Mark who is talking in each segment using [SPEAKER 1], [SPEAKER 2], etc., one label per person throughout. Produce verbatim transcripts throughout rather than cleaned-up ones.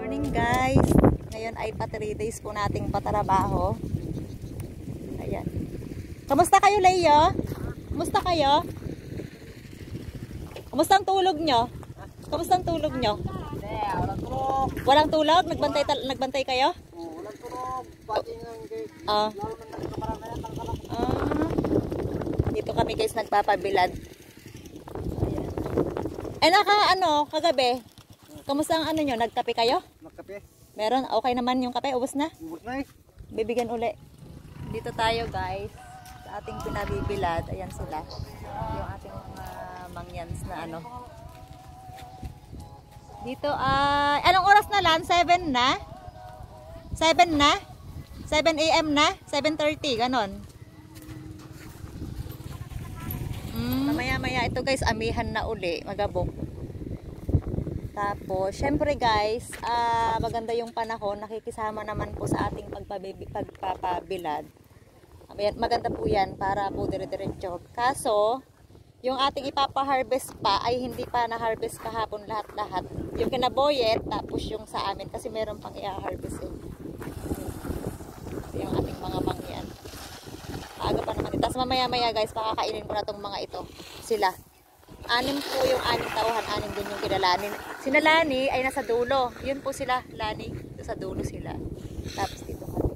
[SPEAKER 1] Morning guys. Ngayon ay pa three days po nating patrabaho. Ayan. Kamusta kayo, Leo? Kamusta kayo? Kamusta ang tulog nyo? Kamusta ang tulog nyo?
[SPEAKER 2] Walang tulog.
[SPEAKER 1] Walang tulog? Nagbantay, nagbantay kayo?
[SPEAKER 2] Oo, walang tulog. Pati ng
[SPEAKER 1] Ah.
[SPEAKER 2] lalo na nagkamarami na tangkalak.
[SPEAKER 1] Ah. Dito kami guys nagpapabilad. Ayan. Eh naka ano, kagabi? Kamusta ang ano nyo? Nagkape kayo?
[SPEAKER 2] Magkape.
[SPEAKER 1] Meron? Okay naman yung kape? Ubus na?
[SPEAKER 2] Ubus na eh.
[SPEAKER 1] Bibigyan uli. Dito tayo guys. Sa ating pinabibilad. Ayan sila. Yung ating mga mangyans na ano. Dito ay... Anong oras na lang? seven na? seven na? seven A M na? seven thirty. Ganon. Mm. Mamaya maya ito guys. Amihan na uli. Magabok. Tapos, syempre guys, uh, maganda yung panahon, nakikisama naman po sa ating pagpapabilad. Maganda po yan para po dire-diretso. Kaso, yung ating ipapa-harvest pa ay hindi pa na-harvest kahapon lahat-lahat. Yung kinaboyet, tapos yung sa amin kasi meron pang i-harvest eh. Yung ating mga mangyan. Aga pa naman. Tapos mamaya-maya guys, makakainin ko na tong mga ito. Sila. Anim po yung anim tauhan, anim din yung kinalanin. Sina Lani ay nasa dulo. Yun po sila, Lani. Dito sa dulo sila. Tapos dito kami.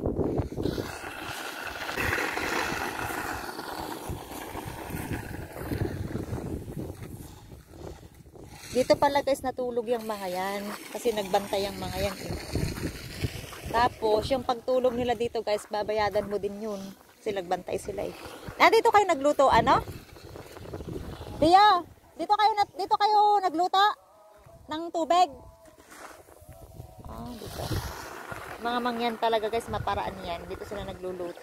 [SPEAKER 1] Dito pala guys natulog yung mga yan. Kasi nagbantay yung mga yan. Eh. Tapos yung pagtulog nila dito guys, babayadan mo din yun. Kasi nagbantay sila eh. Nandito kayo nagluto, ano? Tia! Dito kayo dito kayo nagluto ng tubig. Ah, dito. Mga mangyan talaga guys, maparaan yan. Dito sila nagluluto.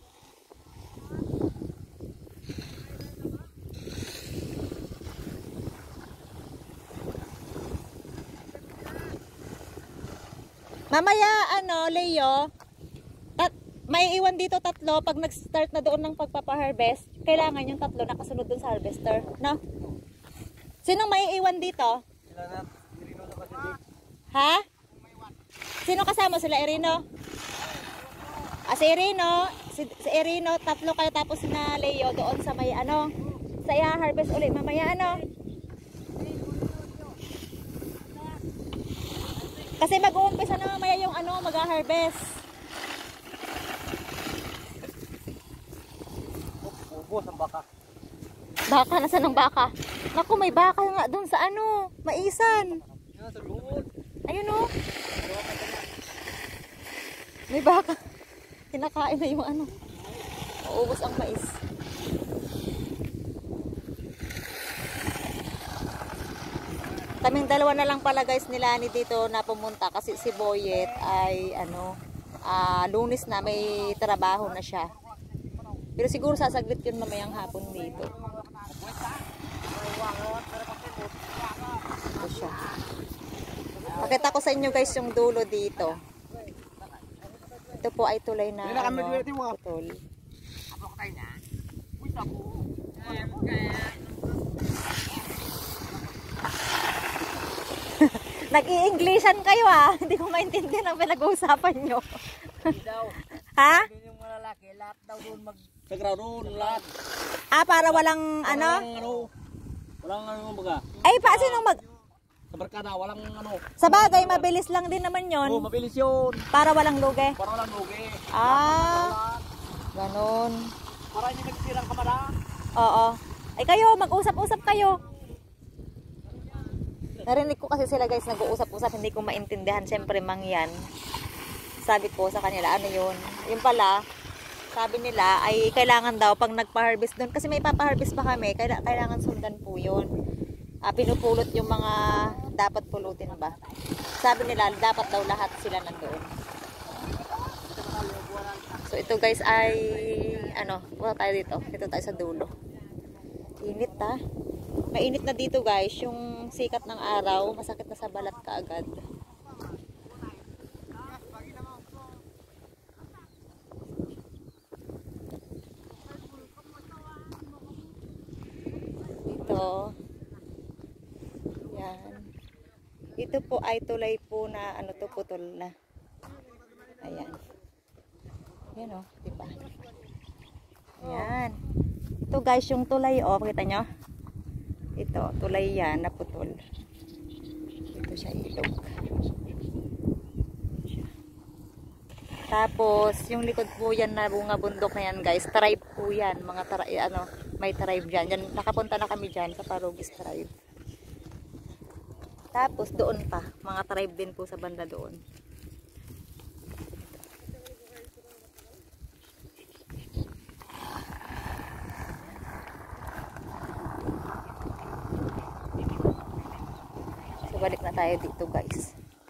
[SPEAKER 1] Mamaya ano, Leo, tat may iwan dito tatlo pag nag-start na doon ng pagpapa-harvest. Kailangan yung tatlo nakasunod doon sa harvester, no? Sinong may iwan dito?
[SPEAKER 2] Sila na, Irino na kasi di.
[SPEAKER 1] Ha? Sino kasama sila, Irino? Ah, si Irino, si, si Irino, tatlo kayo tapos na Leo doon sa may ano, sa i-harvest ulit mamaya ano. Kasi mag-uumpisa na mamaya yung ano, mag-harvest.
[SPEAKER 2] Ubos ang baka.
[SPEAKER 1] Baka, nasa ng baka? Naku, may baka nga doon sa ano, maisan.
[SPEAKER 2] Yan sa loob.
[SPEAKER 1] Ayun o. May baka. Kinakain na yung ano. Maubos ang mais. Kaming dalawa na lang pala guys nila ni dito na pumunta kasi si Boyet ay ano, uh, Lunes na may trabaho na siya. Pero siguro sasaglit yun mamayang hapon dito. Ito siya. Pakita ko sa inyo guys yung dulo dito. Ito po ay tulay na ano, putol. Nag-i-Englishan kayo ah. Hindi ko maintindihan ang pinag-uusapan nyo. Ha?
[SPEAKER 2] Yung malalaki, lahat daw doon mag... Sagraw doon, lahat.
[SPEAKER 1] Ah, para walang ano?
[SPEAKER 2] Walang ano, walang ano baga.
[SPEAKER 1] Ay, pa sino mag...
[SPEAKER 2] Sa barkada, walang ano.
[SPEAKER 1] Sa bagay, mabilis lang din naman yon.
[SPEAKER 2] Oo, mabilis yun.
[SPEAKER 1] Para walang lugi.
[SPEAKER 2] Para walang lugi.
[SPEAKER 1] Ah, ganon.
[SPEAKER 2] Para hindi nagtirang kamara.
[SPEAKER 1] Oo. Ay kayo, mag-usap-usap kayo. Narinig ko kasi sila guys, nag-uusap-usap. Hindi ko maintindihan. Siyempre, mangyan. Sabi ko sa kanila, ano yun? Yung pala, sabi nila ay kailangan daw pag nagpa-harvest doon. Kasi may papa-harvest pa kami. Kailangan sundan po yun. Uh, pinupulot yung mga dapat pulutin ba. Sabi nila, dapat daw lahat sila nandoon. So ito guys ay, ano, wala tayo dito. Dito tayo sa dulo. Init ha. Mainit na dito guys. Yung sikat ng araw, masakit na sa balat kaagad. Ito. Yan. Ito po ay tulay po po na ano to, putol na. Ayan. Ayan o, diba? Ayan. Ito guys, yung tulay o, kita nyo? Ito, tulay yan, naputol. Ito siya ilog. Tapos, yung likod po yan na bunga bundok na yan guys, tribe po yan. Mga tribe, ano, may tribe dyan. Yan. Nakapunta na kami dyan sa Parugis tribe. Tapos, doon pa. Mga tribe din po sa banda doon. So, balik na tayo dito guys.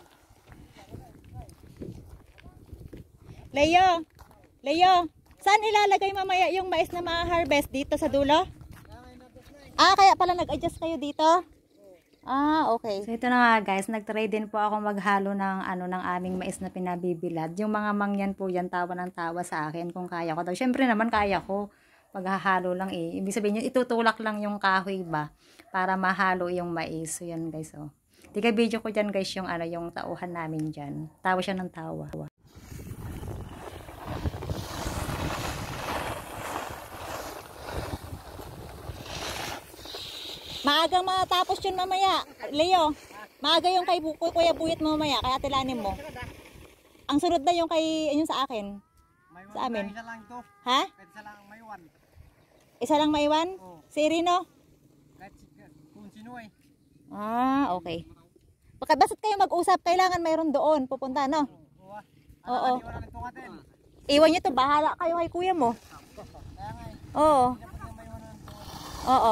[SPEAKER 1] Leo! Leo! Saan ilalagay mamaya yung mais na ma-harvest? Dito sa dulo? Ah, kaya pala nag-adjust kayo dito? Ah, okay. So, ito na nga guys. Nag-try din po ako maghalo ng, ano, ng aming mais na pinabibilad. Yung mga mangyan po yan, tawa ng tawa sa akin kung kaya ko daw. Siyempre naman kaya ko. Maghahalo lang eh. Ibig sabihin yun, itutulak lang yung kahoy ba? Para mahalo yung mais. So, yan guys. Oh. Tika video ko dyan guys yung, ano, yung tauhan namin dyan. Tawa siya ng tawa. Maagang matapos yun mamaya. Leo, maaga yung kay Bu- Kuya Buyet mo mamaya, kaya tilanin mo. Ang sunod na yung kay, yun sa akin. Sa amin.
[SPEAKER 2] Isa lang to.
[SPEAKER 1] Ha?
[SPEAKER 2] Isa lang may one.
[SPEAKER 1] Isa lang maiwan?
[SPEAKER 2] Oo.
[SPEAKER 1] Si Irino?
[SPEAKER 2] Kahit kung sino eh.
[SPEAKER 1] Ah, okay. Baka basta't kayo mag-usap, kailangan mayroon doon. Pupunta, no?
[SPEAKER 2] Oo.
[SPEAKER 1] Oo.
[SPEAKER 2] Ano wala nang tungatin.
[SPEAKER 1] Iwan nyo to, bahala kayo kay kuya mo.
[SPEAKER 2] Kaya nga eh.
[SPEAKER 1] Oo.
[SPEAKER 2] Dapat na may one nang tungatin.
[SPEAKER 1] Oo.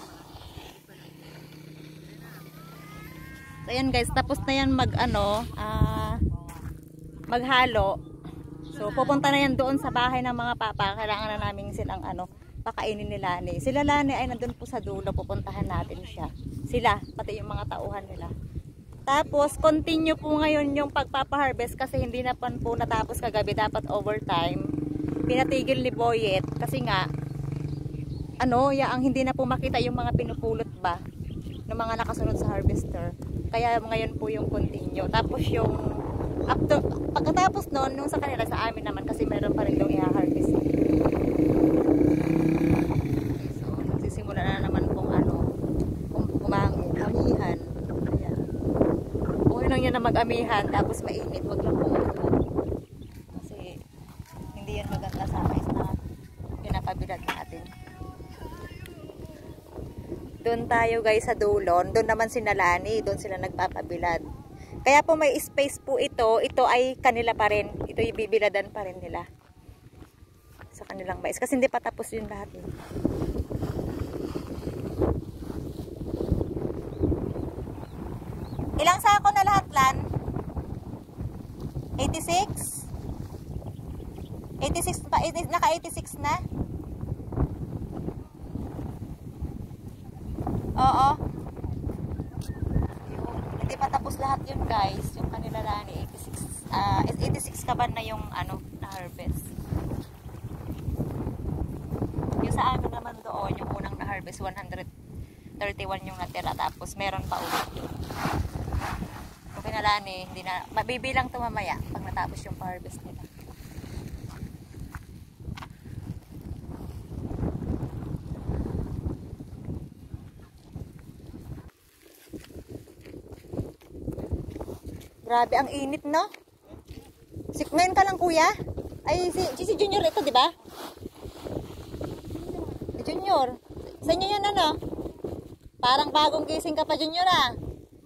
[SPEAKER 1] So, ayan guys, tapos na yan mag, ano, ah, maghalo. So, pupunta na yan doon sa bahay ng mga papa. Kailangan na namin silang, ano, pakainin ni Lani. Sila Lani ay nandun po sa dulo, pupuntahan natin siya. Sila, pati yung mga tauhan nila. Tapos, continue po ngayon yung pagpapaharvest kasi hindi na pan po natapos kagabi. Dapat overtime. Pinatigil ni Boyet kasi nga, ano, ya, ang hindi na po makita yung mga pinupulot ba ng mga nakasunod sa harvester. Kaya ngayon po yung continue. Tapos yung up to, pagkatapos noon, nung sa kanila, sa amin naman kasi meron pa rin yung i-harvest. So, nagsisimula na naman pong ano, kumangamihan. Ayan. Okay lang yan na mag-amihan, tapos mainit, wag lang pong ulan. Kasi hindi yan maganda sa mais na pinapabilad natin. Doon tayo guys sa dulon. Doon naman si Nalani. Doon sila nagpapabilad. Kaya po may space po ito. Ito ay kanila pa rin. Ito yung bibiladan pa rin nila. Sa kanilang mais. Kasi hindi pa tapos yun lahat. Eh. Ilang sako na lahat, Lan? eighty-six? eighty-six pa? Naka eighty-six na? Oo. Yun. Hindi pa tapos lahat yun guys. Yung kanila Lani, eighty-six. Uh, eighty-six kaban na yung ano, na harvest. Yung sa amin naman doon, yung unang na harvest, one thirty-one yung natira. Tapos meron pa ulit. Yung kina Lani, hindi na, mabibilang to mamaya pag natapos yung harvest nila. Grabe, ang init, no? Si, ngayon ka lang, kuya? Ay, si, si Junior ito, di ba? Si Junior. Sa inyo yan, ano? Parang bagong gising ka pa, Junior, ah.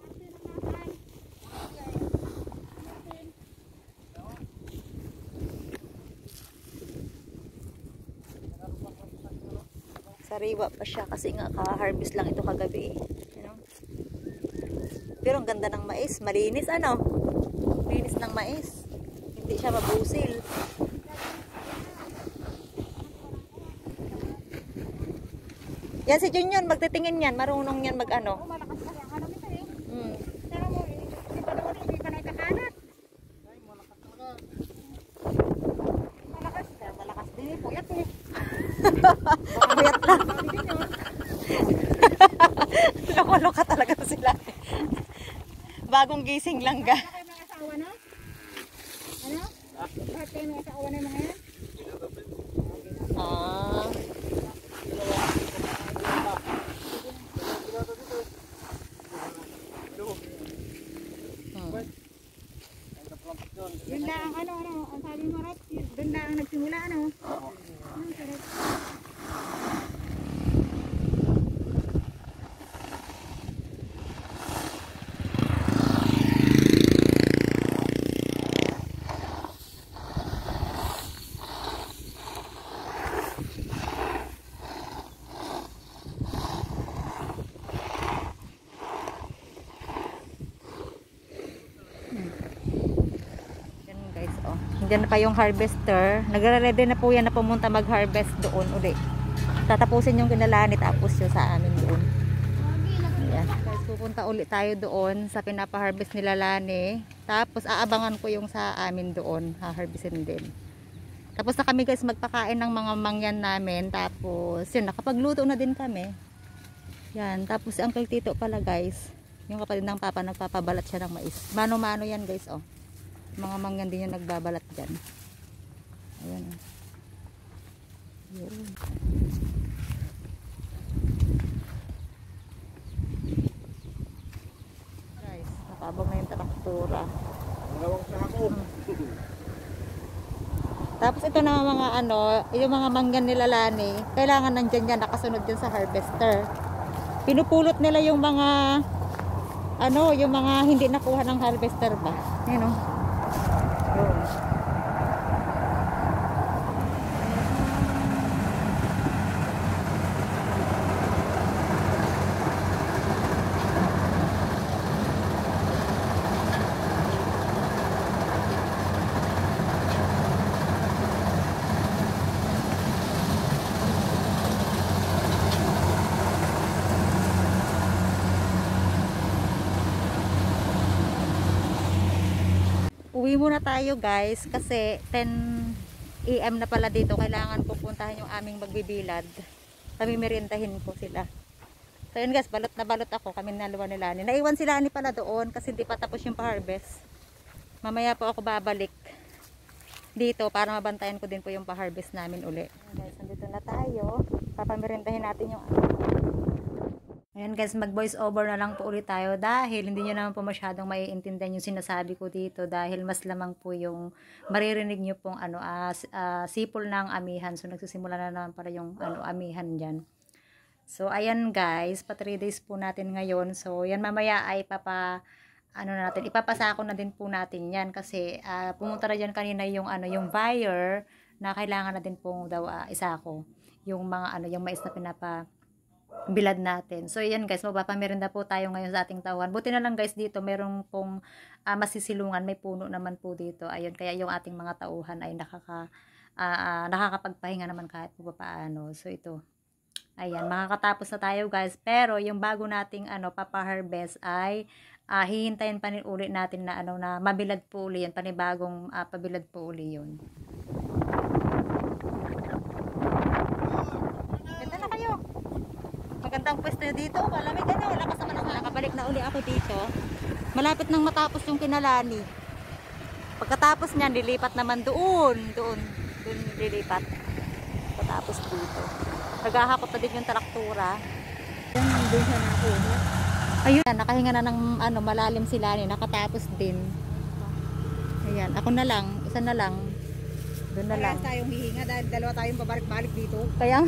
[SPEAKER 1] Sariwa pa siya kasi nga ka-harvest lang ito kagabi. You know? Pero ang ganda ng mais. Malinis, ano? Malinis ng mais. Hindi siya mabusil. Yan si Junior, magtitingin yan. Marunong yan mag-ano.
[SPEAKER 3] Malakas kasi ang hanap ito eh.
[SPEAKER 1] Hmm.
[SPEAKER 3] Pero mo, hindi pa naman hindi pa naikakanat. Malakas ka, malakas din eh. Puyat eh.
[SPEAKER 1] Puyat lang. Loko-loka talaga sila. Bagong gising lang ga.
[SPEAKER 3] Bakit kayo nung sa awan ng mga yan?
[SPEAKER 1] Ah. Hmm.
[SPEAKER 3] Yun lang ang ano, ano, ang sabi mo Rap, doon lang ang nagsimula ano. Ang sarap.
[SPEAKER 1] Yan guys, oh. Diyan pa yung harvester. Nagre-ready na po yan na pumunta mag-harvest doon uli. Tatapusin yung kinalani tapos yung sa amin doon. Ayan. Guys, pupunta uli tayo doon sa pinapa-harvest nila Lani. Tapos aabangan ko yung sa amin doon. Ha-harvestin din. Tapos na kami guys magpakain ng mga mangyan namin. Tapos yun, nakapagluto na din kami. Yan. Tapos si Uncle Tito pala guys. Yung kapatid ng papa nagpapabalat siya ng mais. Mano-mano yan guys, oh. Mga mangyan din yung nagbabalat dyan. Ayan, oh. Yun. Guys, nakabang na yung traktura.
[SPEAKER 2] Dalawang sako.
[SPEAKER 1] Tapos ito na mga ano, yung mga mangyan nila Lani, kailangan nandyan yan, nakasunod dyan sa harvester. Pinupulot nila yung mga ano, yung mga hindi nakuha ng harvester ba? Yan o. Yun. Uwi muna tayo guys kasi ten A M na pala dito. Kailangan pupuntahan yung aming magbibilad. Kami merindahin ko sila. So yun guys, balot na balot ako. Kami naluwa ni Lani. Naiwan si Lani pala doon kasi hindi pa tapos yung pa-harvest. Mamaya po ako babalik dito para mabantayan ko din po yung pa-harvest namin uli. Guys, nandito na tayo. Papamerindahin natin yung ayan guys, mag voice over na lang po ulit tayo dahil hindi nyo naman po masyadong maiintindihan yung sinasabi ko dito dahil mas lamang po yung maririnig nyo pong ano, uh, uh, sipol ng amihan. So nagsisimula na naman para yung ano, amihan dyan. So ayan guys, pa three days po natin ngayon. So yan mamaya ay papa ano natin, ipapasako na din po natin yan kasi uh, pumunta na dyan kanina yung ano, yung buyer na kailangan na din po daw uh, isako yung mga ano, yung mais na pinapa bilad natin. So yan guys, magpapamerinda po tayo ngayon sa ating tauhan. Buti na lang guys dito, merong pong uh, masisilungan, may puno naman po dito. Ayun, kaya yung ating mga tauhan ay nakaka uh, uh, nakakapagpahinga naman kahit po paano. So ito. Ayan, makakatapos na tayo guys. Pero yung bago nating ano, papa-harvest ay uh, hihintayin pa rin ulit natin na ano na mabilad po uli yun, panibagong uh, pabilad po uli yun. Ganda na kayo. Magandang pwesto dito. Malamig ano. Lakas naman ako. Nakabalik na uli ako dito. Malapit nang matapos yung kinalani. Pagkatapos niyan, lilipat naman doon. Doon. Doon lilipat. Pagkatapos dito. Naghahakot na din yung traktura.
[SPEAKER 3] Doon siya na ako.
[SPEAKER 1] Ayun. Nakahinga na ng ano, malalim sila ni. Nakatapos din. Ayan. Ako na lang. Isa na lang. Doon na lang.
[SPEAKER 3] Parehas tayong hihinga dahil dalawa tayong pabalik-balik dito.
[SPEAKER 1] Kaya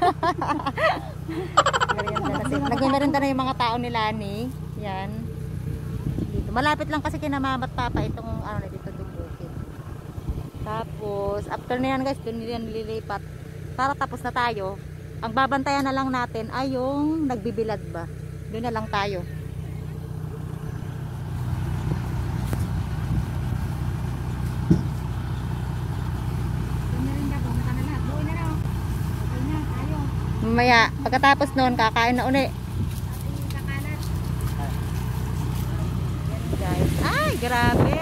[SPEAKER 1] nagmerienda na yung mga tao ni Lani. Yan. Dito. Malapit lang kasi kina mama at papa itong ano na dito dubukin. Tapos after na yan guys, doon nila nililipat. Para tapos na tayo. Ang babantayan na lang natin ay yung nagbibilad ba. Doon na lang tayo. Mamaya, pagkatapos noon, kakain na uli. Guys. Ay, grabe.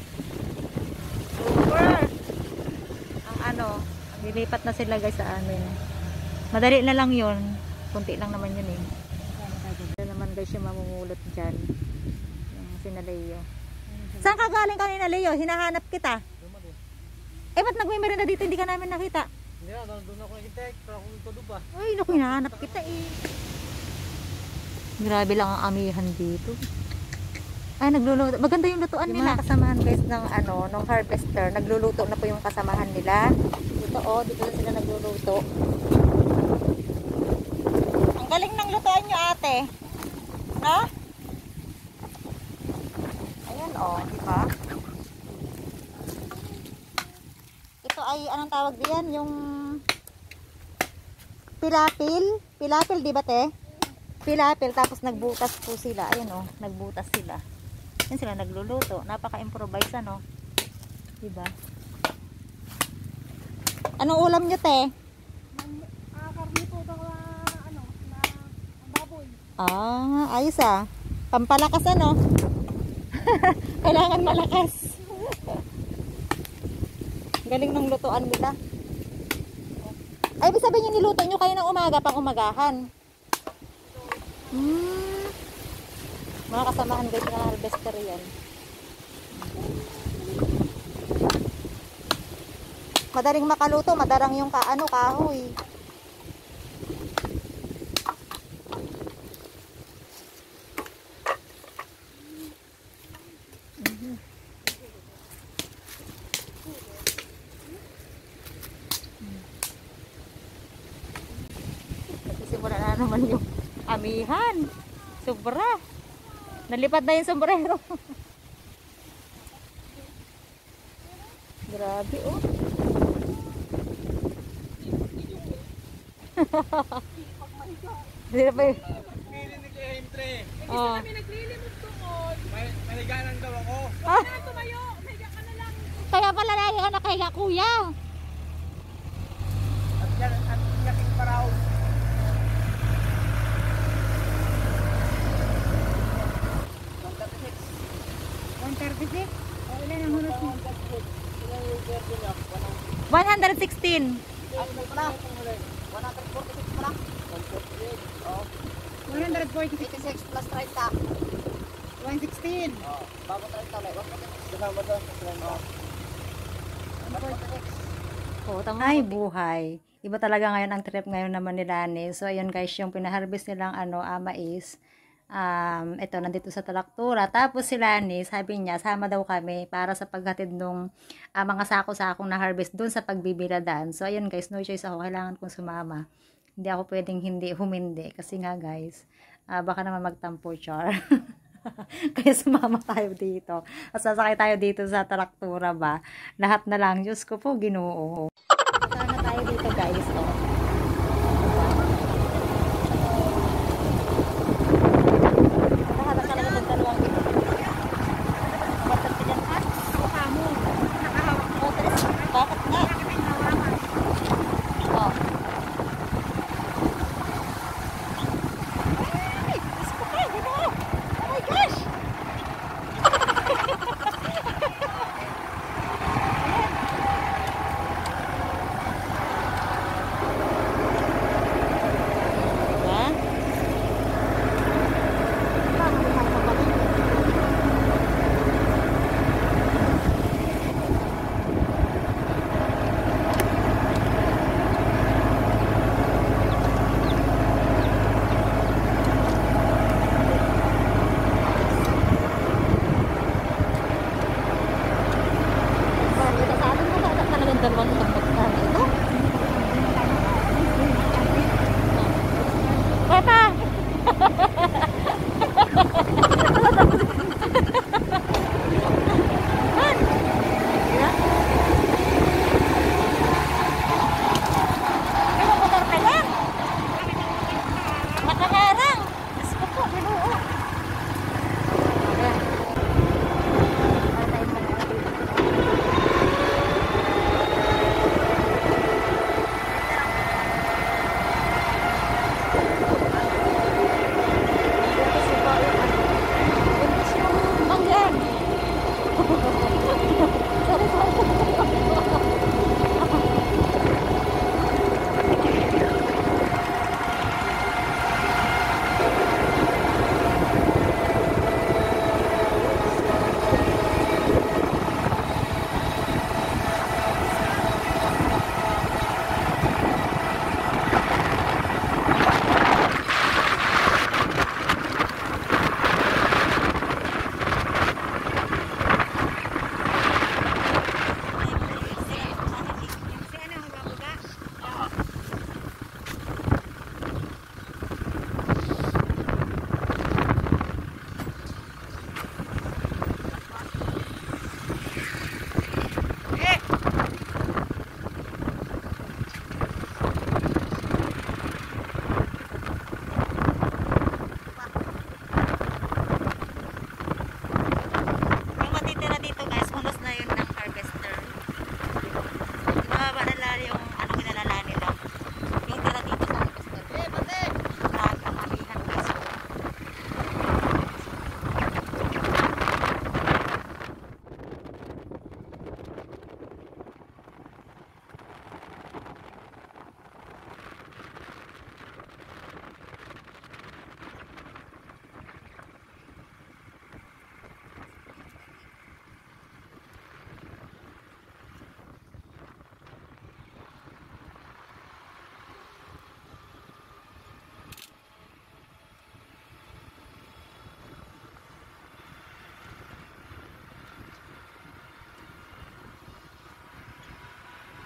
[SPEAKER 1] Super. Ang ano, lilipat na sila guys sa amin. Madali na lang yun. Kunti lang naman yun eh. Ito naman guys yung mamumulot dyan. Yung sina Leo. Saan ka galing kanina Leo? Hinahanap kita. Eh, ba't nagmimerenda dito? Hindi ka namin nakita.
[SPEAKER 2] Hindi na, doon ako nag-intay. Pero ako ito doon ba?
[SPEAKER 1] Ay, naku, hinahanap kita eh. Grabe lang ang amihan dito. Ay, nagluluto. Maganda yung lutuan
[SPEAKER 3] Yung
[SPEAKER 1] nila.
[SPEAKER 3] mga
[SPEAKER 1] Kasamahan guys ng ano, ng harvester. Nagluluto na po yung kasamahan nila. Dito oh, dito na sila nagluluto. Ang galing ng lutuan nyo ate. Ha? Ayan oh, di ba? Ito ay, anong tawag diyan? Yung pilapil. Pilapil, di ba te? Pilapil, tapos nagbutas po sila. Ayan oh, nagbutas sila. Yan sila nagluluto. Napaka-improvise ano. Diba? Anong ulam nyo, te?
[SPEAKER 3] Ah, karne po daw ano, na baboy.
[SPEAKER 1] Ah, ayos ah. Pampalakas ano. Kailangan malakas. Galing ng lutuan nila. Ay, ibig sabihin yung niluto nyo kayo ng umaga pang umagahan. Hmm. Mga kasamahan guys na harvester yan. Madaling makaluto, madarang yung kaano, kahoy. Mm-hmm. Nagsisimula na naman yung amihan. Sobra. Nalipad na yung sombrero. Grabe oh. Hindi na pa yun.
[SPEAKER 2] Pili ni Kuya Himtre.
[SPEAKER 1] Oh.
[SPEAKER 3] Kami naglilimot tungod.
[SPEAKER 2] May, may higanan daw ako.
[SPEAKER 1] Ah,
[SPEAKER 3] Kaya tumayo, mega ka na lang.
[SPEAKER 1] kaya pala lagi ka nakahiga kuya.
[SPEAKER 2] At yan, at yaking paraw.
[SPEAKER 3] one thirty-six. O ilan ang hunot mo?
[SPEAKER 1] one sixteen.
[SPEAKER 3] one forty-six.
[SPEAKER 2] eighty-six plus thirty.
[SPEAKER 3] one sixteen.
[SPEAKER 2] Oh, bago thirty ulit. Kasama doon.
[SPEAKER 1] Oh, ay, buhay. Iba talaga ngayon ang trip ngayon naman ni Lani. So, ayun guys, yung pinaharvest nilang ano, ah, mais. Um, ito, nandito sa traktura. Tapos si Lani, sabi niya, sama daw kami para sa paghatid nung uh, mga sako-sakong na harvest dun sa pagbibiladan. So, ayun guys, no choice ako. Kailangan kong sumama. Hindi ako pwedeng hindi humindi. Kasi nga guys, uh, baka naman magtampo char. Kaya sumama tayo dito. At sasakay tayo dito sa traktura ba. Lahat na lang. Diyos ko po, Ginoo. Sana tayo dito guys. Oh. Lahat talaga ng dalawang ito. Batat ka dyan ha?
[SPEAKER 3] Mukha mo. Nakahawak mo.
[SPEAKER 1] Oh, Tres. Bakit nga? Oh. Ay! Diyos ko pa! Ginoo! Oh my gosh! Dalawang tambot na ito. Papa! Han! Ya? Ano motor ka lang? Nakaharang! Diyos ko po, binuo. Ayan. Para tayo mga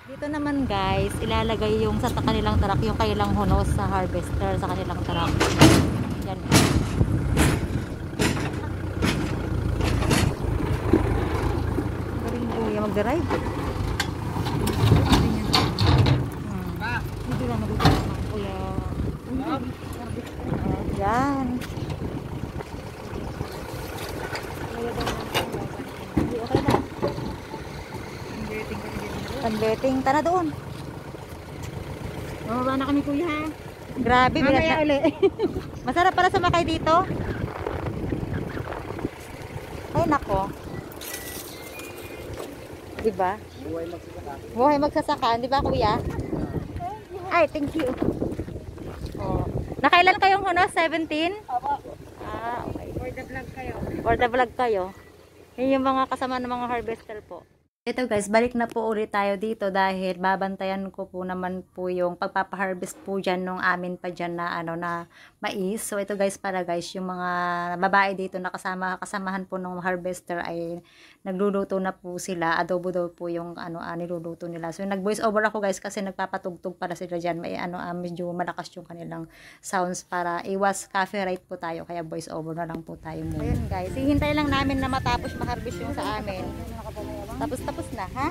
[SPEAKER 1] Dito naman guys, ilalagay yung sa kanilang truck, yung kanilang hunos sa harvester sa kanilang truck. Yan. Galing kuya mag-drive. Hmm. Dito lang dito lang kuya. Yan. Okay na. Converting. Tara doon.
[SPEAKER 3] Bababa na kami kuya ha.
[SPEAKER 1] Grabe.
[SPEAKER 3] Mamaya uli.
[SPEAKER 1] Masarap pala sumakay dito. Ay nako. Diba?
[SPEAKER 2] Buhay magsasaka.
[SPEAKER 1] Buhay magsasaka. Diba kuya? Ay, thank you. Oh. Nakailan kayong huno? seventeen? Ah, okay.
[SPEAKER 3] For the vlog kayo.
[SPEAKER 1] For the vlog kayo. Yun yung mga kasama ng mga harvester po. Ito guys, balik na po ulit tayo dito dahil babantayan ko po naman po yung pagpapaharvest po dyan nung amin pa dyan na ano na mais. So ito guys para guys, yung mga babae dito na kasama, kasamahan po ng harvester ay nagluluto na po sila. Adobo daw po yung ano ah, niluluto nila. So nag voice over ako guys kasi nagpapatugtog para sila dyan. May ano ah, medyo malakas yung kanilang sounds para iwas copyright po tayo. Kaya voice over na lang po tayo muna. Ayun guys, hihintay lang namin na matapos maharvest yung sa amin. Tapos tapos na, ha?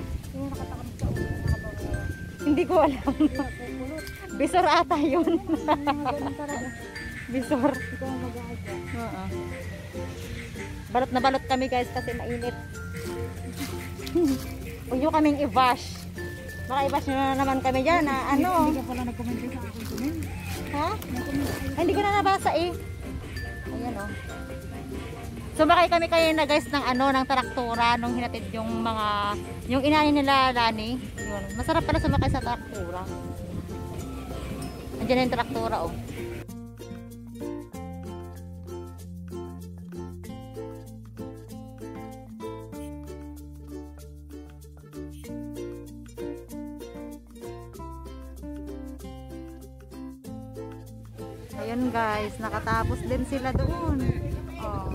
[SPEAKER 1] Hindi ko alam. Bisor ata yun. Bisor. Oo. Balot na balot kami guys kasi mainit. Huwag nyo kaming i-bash. Baka i-bash nyo na naman kami dyan na ano.
[SPEAKER 3] Hindi ka pala nag-comment sa akin kunin.
[SPEAKER 1] Ha? Ay, hindi ko na nabasa eh. Ayan o. Oh. Sumakay kami kayo na guys ng ano ng traktora nung hinatid yung mga yung inani nila Lani. Yun. Masarap pala sumakay sa traktora. Andiyan na yung traktora oh. Ayun guys, nakatapos din sila doon. Oh.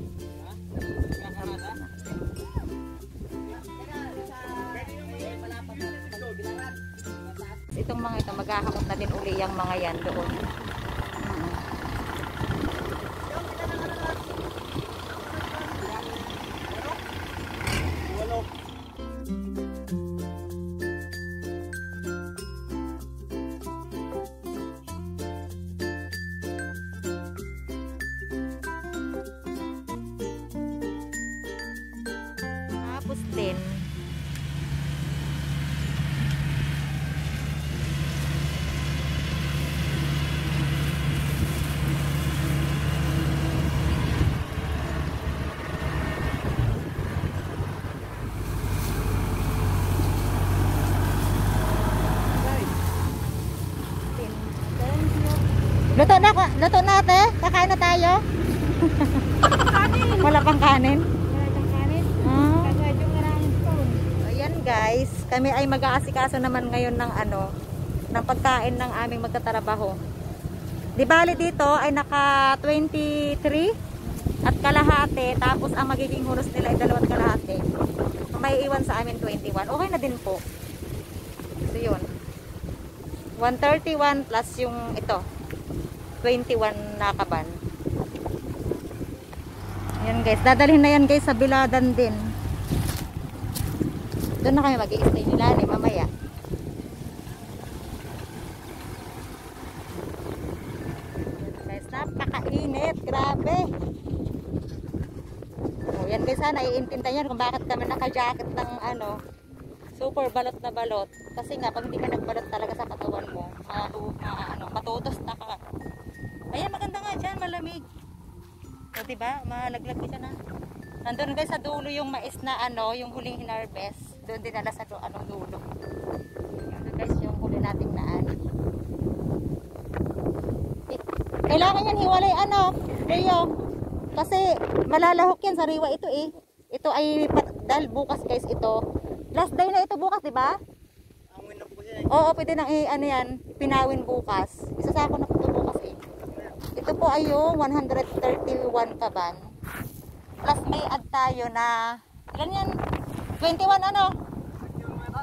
[SPEAKER 1] Itong mga ito maghahakot na din uli yung mga yan doon. Hmm. Tapos din Luto na, luto na ate. Kakain na tayo.
[SPEAKER 3] Kanin.
[SPEAKER 1] Wala pang kanin.
[SPEAKER 3] Wala itong kanin.
[SPEAKER 1] Ah.
[SPEAKER 3] Kasi yung maraming spoon.
[SPEAKER 1] Ayan guys, kami ay mag-aasikaso naman ngayon ng ano, ng pagkain ng aming magtatrabaho. Di bali dito ay naka twenty-three at kalahati, tapos ang magiging hunos nila ay dalawat kalahati. May iwan sa amin twenty-one. Okay na din po. So yun. one thirty-one plus yung ito. twenty-one na kaban. Ayan guys, dadalhin na yan guys sa biladan din. Doon na kami mag-i-stay nila ni mamaya. Guys, napakainit, grabe. Oh, yan guys, sana iintindihan kung bakit kami naka-jacket ng ano, super balot na balot. Kasi nga pag hindi ka nagbalot talaga sa katawan mo, uh, uh, ano, matutos na ka. Ayan, maganda nga dyan, malamig. So, diba? Malaglag ko dyan, ha? Nandun guys sa dulo yung mais na ano, yung huling hinarvest. Doon din nala sa ano, dulo. Yun guys, yung huli nating naan. Eh, kailangan yan hiwalay, ano, Leo. Kasi malalahok yan, sariwa ito eh. Ito ay, dahil bukas guys ito. Last day na ito bukas, diba? Oo, pwede nang i, ano yan, pinawin bukas. Isasako na po ito bukas eh. Ito po ay yung one thirty-one kaban. Plus may add tayo na, ilan yan? twenty-one ano?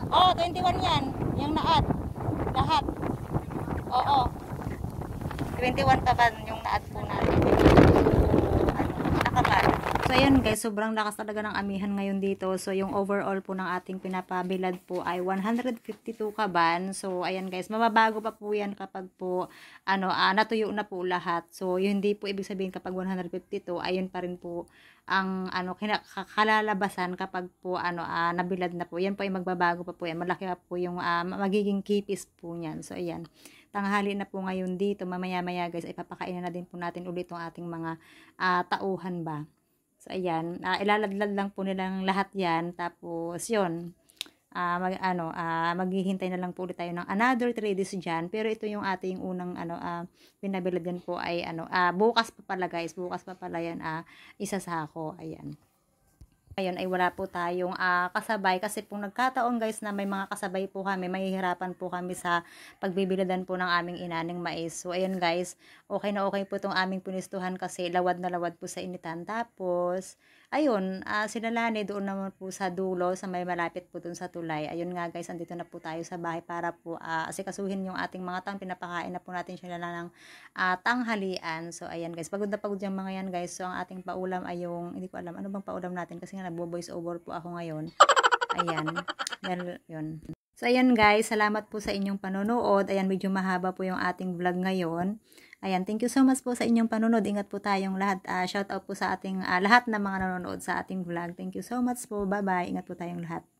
[SPEAKER 1] Oh, twenty-one yan. Yung naat. Lahat. Oo. twenty-one pa ba yung naat po natin? Ano, nakaban. So, ayun guys, sobrang lakas talaga ng amihan ngayon dito. So, yung overall po ng ating pinapabilad po ay one hundred fifty-two kaban. So, ayan guys, mababago pa po yan kapag po, ano, uh, natuyo na po lahat. So, yun hindi po ibig sabihin kapag one hundred fifty-two, ayun pa rin po ang, ano, kalalabasan kapag po, ano, uh, nabilad na po. Yan po ay magbabago pa po yan. Malaki pa po yung uh, magiging kipis po niyan. So, ayan. Tanghali na po ngayon dito. Mamaya-maya guys, ay papakainin na din po natin ulit yung ating mga uh, tauhan ba. So, ayan. Uh, ilaladlad lang po nilang lahat yan. Tapos, yun. Uh, mag, ano, uh, maghihintay na lang po ulit tayo ng another three days dyan. Pero ito yung ating unang, ano, uh, pinabilad din po ay, ano, uh, bukas pa pala guys. Bukas pa pala yan, uh, isa sa ako. Ayan. Ngayon ay wala po tayong uh, kasabay kasi kung nagkataon guys na may mga kasabay po kami, mahihirapan po kami sa pagbibilidan po ng aming inaning mais. So ayun guys, okay na okay po itong aming punistuhan kasi lawad na lawad po sa initan. Tapos ayun, uh, sinalani doon naman po sa dulo, sa may malapit po doon sa tulay. Ayun nga guys, andito na po tayo sa bahay para po uh, asikasuhin yung ating mga tang, pinapakain na po natin sila ng uh, tanghalian. So ayan guys, pagod na pagod yung mga yan guys. So ang ating paulam ay yung, hindi ko alam, ano bang paulam natin kasi nga nagbo-voice over po ako ngayon. Ayan. Yan, yun. So, ayan guys. Salamat po sa inyong panonood. Ayan, medyo mahaba po yung ating vlog ngayon. Ayan, thank you so much po sa inyong panonood. Ingat po tayong lahat. Uh, shout out po sa ating, uh, lahat ng mga nanonood sa ating vlog. Thank you so much po. Bye-bye. Ingat po tayong lahat.